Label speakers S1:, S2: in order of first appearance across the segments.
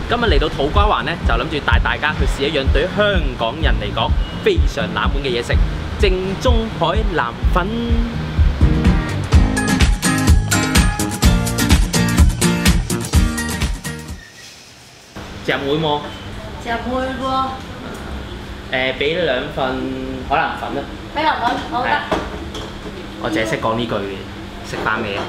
S1: 今日嚟到土瓜灣呢，就諗住帶大家去試一樣對於香港人嚟講非常冷門嘅嘢食——正宗海南粉。隻妹麼？
S2: 隻妹喎。
S1: 俾2份海南粉啦。
S2: 海南粉好得。
S1: 我淨係識講呢句嘅，食飯未啊？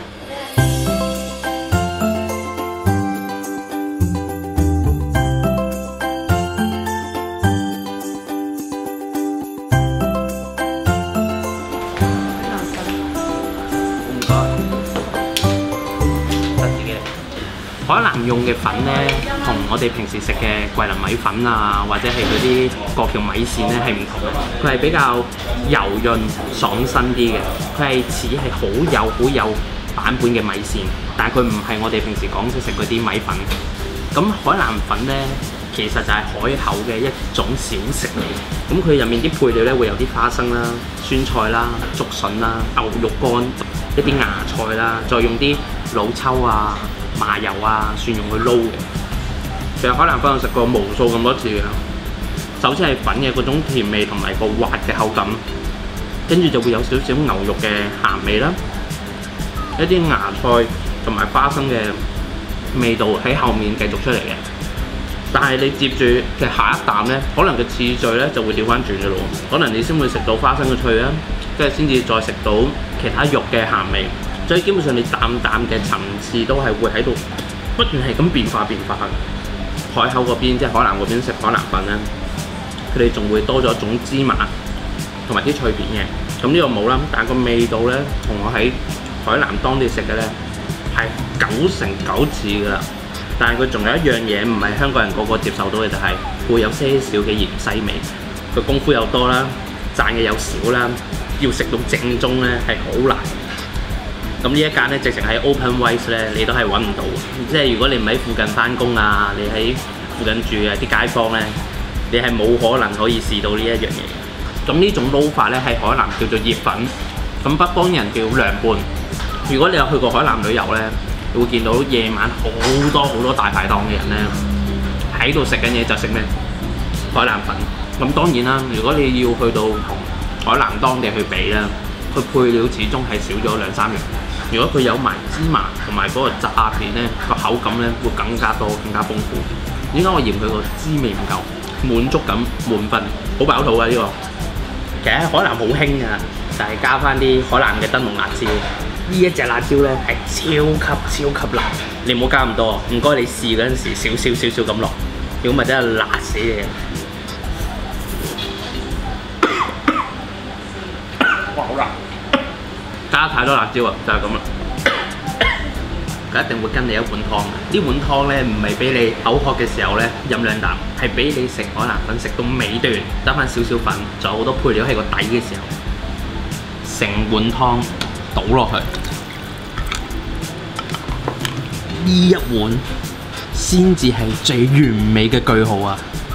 S1: 海南用嘅粉呢，同我哋平時食嘅桂林米粉啊，或者係嗰啲過橋米線呢係唔同嘅。佢係比較柔潤爽身啲嘅，佢係似係好有版本嘅米線，但係佢唔係我哋平時講食嗰啲米粉。咁海南粉呢，其實就係海口嘅一種小食嚟嘅。咁佢入面啲配料呢，會有啲花生啦、酸菜啦、竹筍啦、牛肉乾、一啲芽菜啦，再用啲老抽啊、麻油啊、蒜蓉去撈嘅。其實海南粉我食過無數咁多次嘅。首先係粉嘅嗰種甜味同埋個滑嘅口感，跟住就會有少少牛肉嘅鹹味啦，一啲芽菜同埋花生嘅味道喺後面繼續出嚟嘅。但係你接住嘅下一啖呢，可能嘅次序呢就會調翻轉嘅咯。可能你先會食到花生嘅脆啦，跟住先至再食到其他肉嘅鹹味。所以基本上你啖嘅層次都係會喺度不斷係咁變化嘅。海口嗰邊即係海南嗰邊食海南粉咧，佢哋仲會多咗一種芝麻同埋啲脆片嘅。咁呢個冇啦，但係個味道咧，同我喺海南當地食嘅咧係9成9似㗎啦。但係佢仲有一樣嘢唔係香港人個個接受到嘅，就係會有些少嘅芫茜味。佢功夫又多啦，賺嘅又少啦，要食到正宗咧係好難。咁呢一間咧，直情喺 OpenRice 咧，你都係揾唔到。即係如果你唔喺附近翻工啊，你喺附近住嘅啲街坊咧，你係冇可能可以試到呢一樣嘢。咁呢種撈法咧，喺海南叫做熱粉，咁北方人叫涼拌。如果你有去過海南旅遊咧，你會見到夜晚好多大排檔嘅人咧，喺度食緊嘢就食咩海南粉。咁當然啦，如果你要去到同海南當地去比啦，佢配料始終係少咗2、3樣。如果佢有埋芝麻同埋嗰個炸片咧，個口感咧會更加多、更加豐富。點解我嫌佢個滋味唔夠？滿足感滿分，好飽肚啊！呢個其實喺海南好興㗎，就係加翻啲海南嘅燈籠辣椒。呢一隻辣椒咧係超級辣，你唔好加咁多。唔該你試嗰陣時少咁落，如果咪真係辣死你。哇！好辣！加太多辣椒啊，就係咁啦。佢一定會跟你一碗湯。呢碗湯咧唔係俾你口渴嘅時候咧飲2啖，係俾你食海南粉食到尾段得翻少粉，仲有好多配料喺個底嘅時候，成碗湯倒落去。呢一碗先至係最完美嘅句號啊！